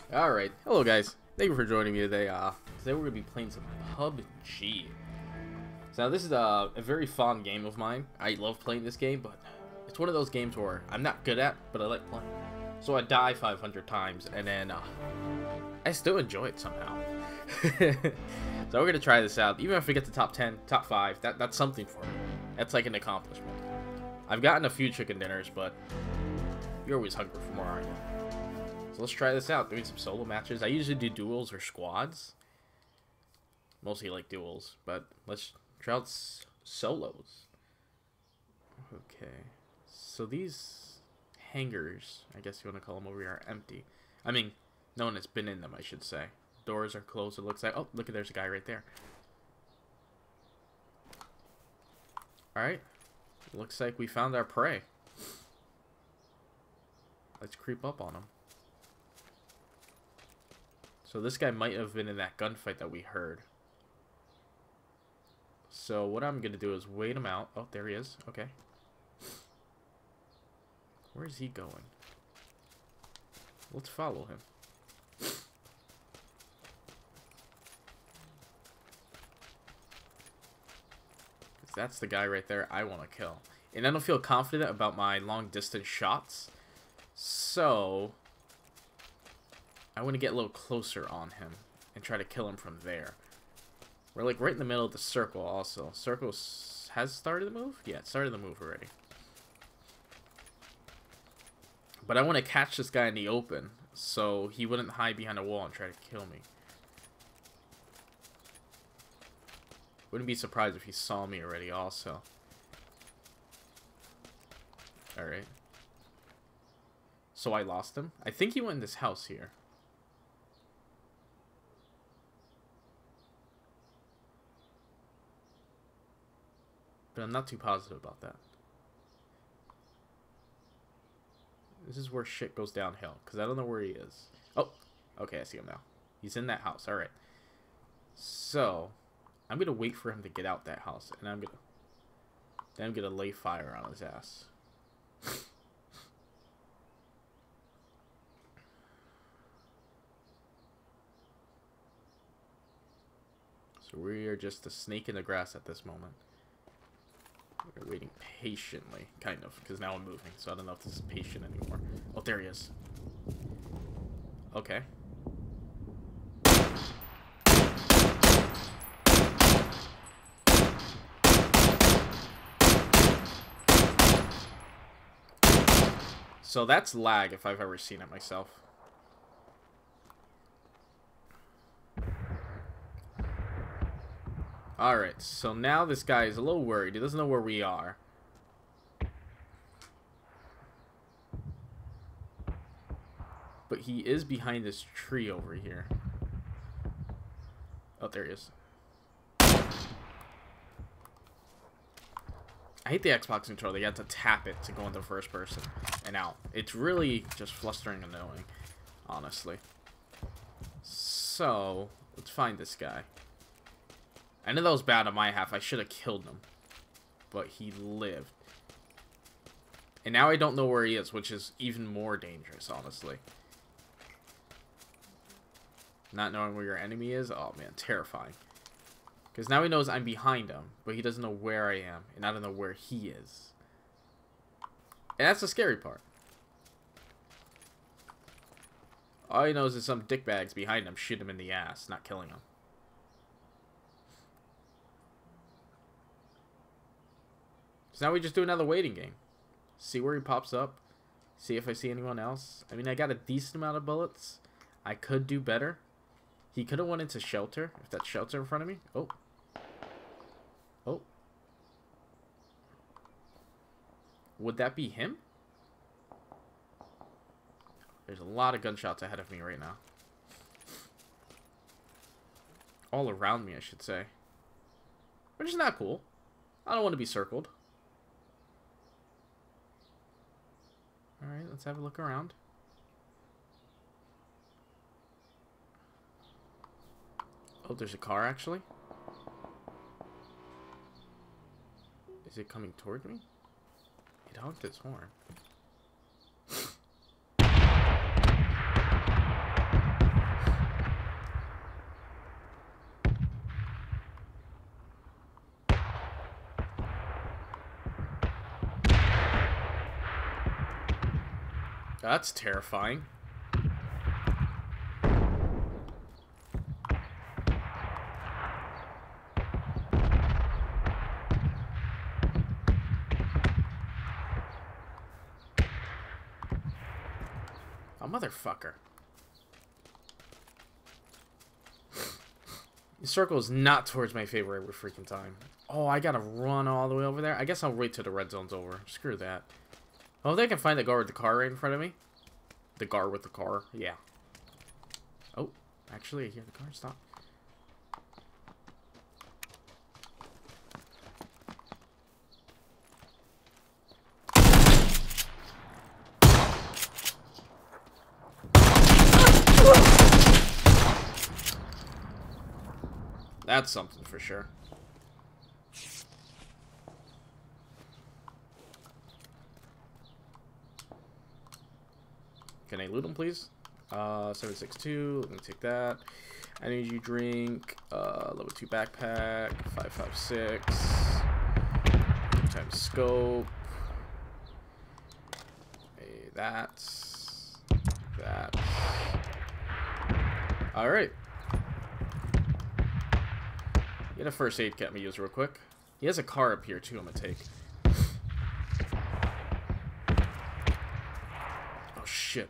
Alright, hello guys. Thank you for joining me today. Today we're going to be playing some PUBG. So now this is a very fond game of mine. I love playing this game, but it's one of those games where I'm not good at, but I like playing. So I die 500 times, and then I still enjoy it somehow. So we're going to try this out. Even if we get to top 10, top 5, that's something for me. That's like an accomplishment. I've gotten a few chicken dinners, but you're always hungry for more, aren't you? So let's try this out, doing some solo matches. I usually do duels or squads. Mostly like duels, but let's try out solos. Okay, so these hangars, I guess you want to call them over here, are empty. I mean, no one has been in them, I should say. Doors are closed, it looks like. Oh, look, there's a guy right there. Alright, looks like we found our prey. Let's creep up on him. So this guy might have been in that gunfight that we heard. So what I'm going to do is wait him out. Oh, there he is. Okay. Where is he going? Let's follow him. 'Cause that's the guy right there I want to kill. And I don't feel confident about my long distance shots. So I want to get a little closer on him and try to kill him from there. We're like right in the middle of the circle also. Circle has started the move? Yeah, it started the move already. But I want to catch this guy in the open so he wouldn't hide behind a wall and try to kill me. Wouldn't be surprised if he saw me already also. Alright. So I lost him. I think he went in this house here. But I'm not too positive about that. This is where shit goes downhill, because I don't know where he is. Oh, okay, I see him now. He's in that house, alright. So, I'm going to wait for him to get out that house, and I'm going to lay fire on his ass. So we are just a snake in the grass at this moment. We're waiting patiently, kind of, because now I'm moving, so I don't know if this is patient anymore. Oh, there he is. Okay. So that's lag if I've ever seen it myself. Alright, so now this guy is a little worried. He doesn't know where we are. But he is behind this tree over here. Oh, there he is. I hate the Xbox controller. You have to tap it to go into first person and out. It's really just flustering and annoying, honestly. So, let's find this guy. I know that was bad on my half. I should have killed him. But he lived. And now I don't know where he is, which is even more dangerous, honestly. Not knowing where your enemy is? Oh, man, terrifying. Because now he knows I'm behind him, but he doesn't know where I am, and I don't know where he is. And that's the scary part. All he knows is some dickbags behind him shoot him in the ass, not killing him. So now we just do another waiting game. See where he pops up. See if I see anyone else. I mean, I got a decent amount of bullets. I could do better. He could have went into shelter. If that's shelter in front of me. Oh. Oh. Would that be him? There's a lot of gunshots ahead of me right now. All around me, I should say. Which is not cool. I don't want to be circled. Alright, let's have a look around. Oh, there's a car, actually. Is it coming toward me? It honked its horn. That's terrifying. A motherfucker. The circle is not towards my favorite every freaking time. Oh, I gotta run all the way over there? I guess I'll wait till the red zone's over. Screw that. Oh, they can find the guard with the car right in front of me. The guard with the car. Yeah. Oh, actually, I hear the car. Stop. That's something for sure. Can I loot them, please? 762. Let me take that. Energy drink. Level 2 backpack. 556. Times scope. Hey, that. Alright. Get a first aid kit me use real quick. He has a car up here too I'm gonna take. Oh shit.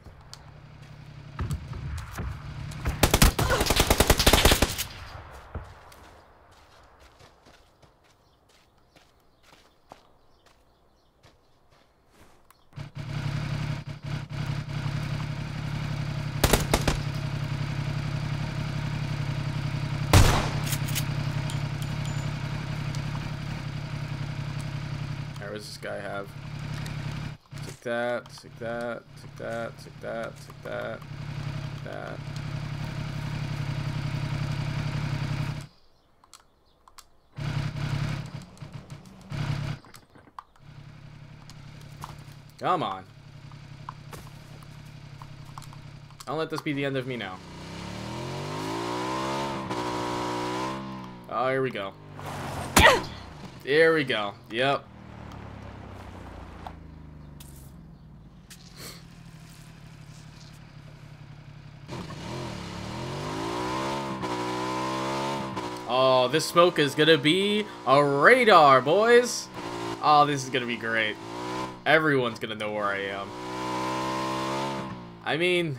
What does this guy have? Take that, take that, take that, take that, take that, take that. Come on. Don't let this be the end of me now. Oh, here we go. Here we go. Yep. Oh, this smoke is gonna be a radar, boys. Oh, this is gonna be great. Everyone's gonna know where I am. I mean...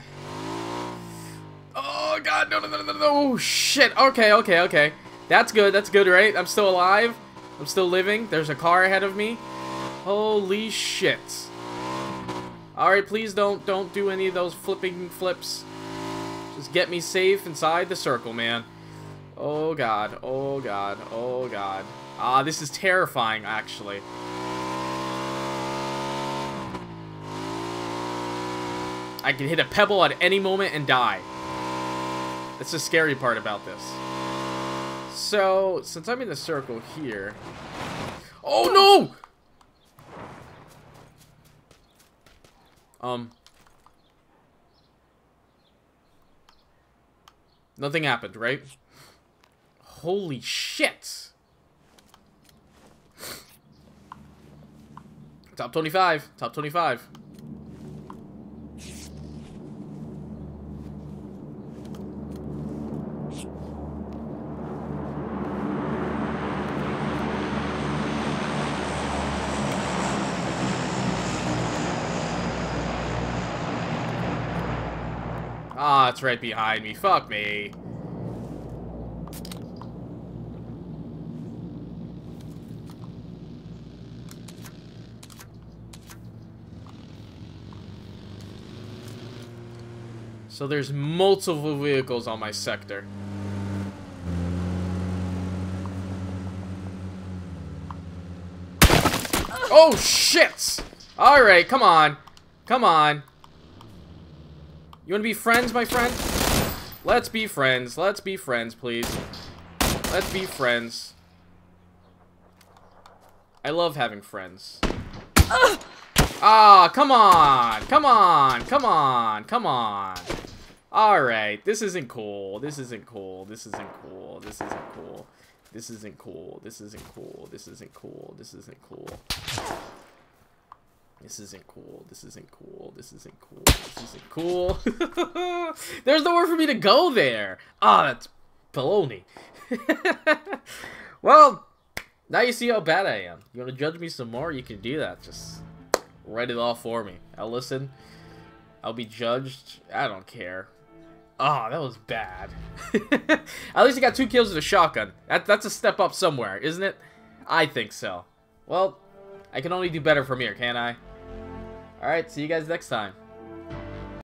Oh, God, no, no, no, no, no, oh, shit. Okay. That's good, right? I'm still alive. I'm still living. There's a car ahead of me. Holy shit. Alright, please don't do any of those flipping flips. Just get me safe inside the circle, man. Oh god, oh god, oh god. Ah, this is terrifying, actually. I can hit a pebble at any moment and die. That's the scary part about this. So, since I'm in the circle here... Oh no! Nothing happened, right? Holy shit! Top 25. Top 25. Ah, it's right behind me. Fuck me. So there's multiple vehicles on my sector. Oh, shit! Alright, come on. Come on. You wanna be friends, my friend? Let's be friends. Let's be friends, please. Let's be friends. I love having friends. Ah, come on! Come on! Come on! Come on! Alright, this isn't cool. This isn't cool. This isn't cool. This isn't cool. This isn't cool. This isn't cool. This isn't cool. This isn't cool. This isn't cool. This isn't cool. This isn't cool. This isn't cool. There's nowhere for me to go there. Ah, oh, that's baloney. Well, now you see how bad I am. You want to judge me some more? You can do that. Just write it all for me. I'll listen. I'll be judged. I don't care. Oh, that was bad. At least I got 2 kills with a shotgun. That's a step up somewhere, isn't it? I think so. Well, I can only do better from here, can't I? Alright, see you guys next time.